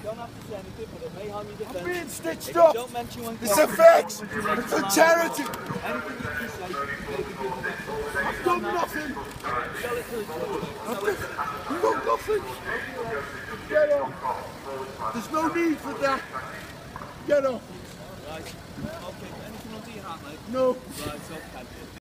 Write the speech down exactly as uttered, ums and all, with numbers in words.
don't have to say anything, but it may harm your defence. I'm being stitched if up. You don't mention one it's a fix. It's a charity. Anything you can say, make a good defence. I've done nothing. Tell it to the judge. I've done nothing. Get off. There's no need for that. Get off. Right. Okay. Anything under your hat, mate? No. Right. Okay.